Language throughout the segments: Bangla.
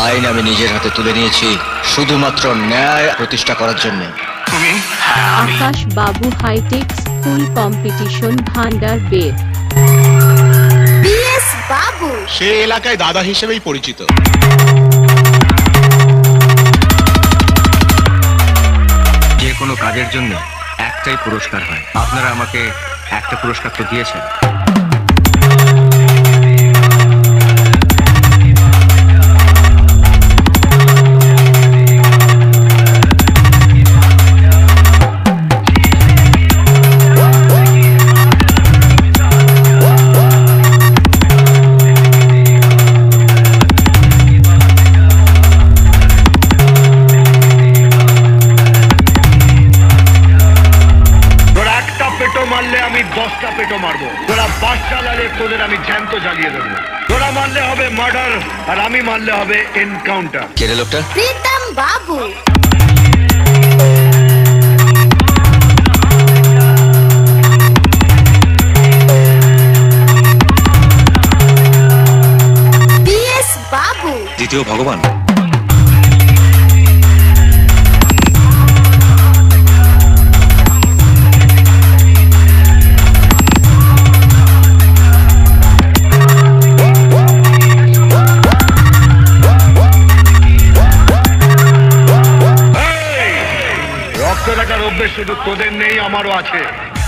আইন আমি নিজের হাতে তুলে নিয়েছি শুধুমাত্র ন্যায় প্রতিষ্ঠা করার জন্য। আকাশ বাবু হাইটেক স্কুল কম্পিটিশন ভান্ডার বের। বিএস বাবু সে এলাকায় দাদা হিসেবেই পরিচিত। যে কোনো কাজের জন্য একটাই পুরস্কার হয়, আপনারা আমাকে একটা পুরস্কার তো দিয়েছেন। মারলে আমি 10টা পেটো মারবো, তোরা বাস চালালে তোদের আমি জ্যান্ত জ্বালিয়ে দেবো। তোরা মারলে হবে মার্ডার আর আমি মারলে হবে এনকাউন্টার। কে রে লোকটা? প্রীতম বাবু। বিএস বাবু দ্বিতীয় ভগবান। টাকার অভ্যেস শুধু তোদের নেই, আমারও আছে।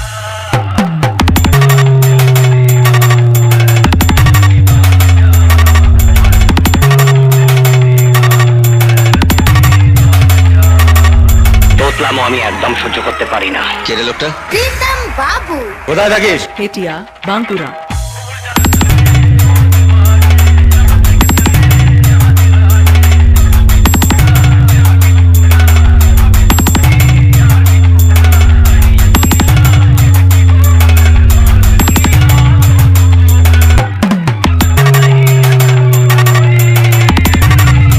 তোতলামো আমি একদম সহ্য করতে পারি না। কে রে লোকটা? প্রীতম বাবু। কোথায় থাকিস? হেটিয়া, বাঙ্কুরা।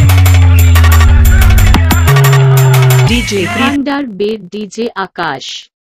ভান্ডার বের ডিজে আকাশ।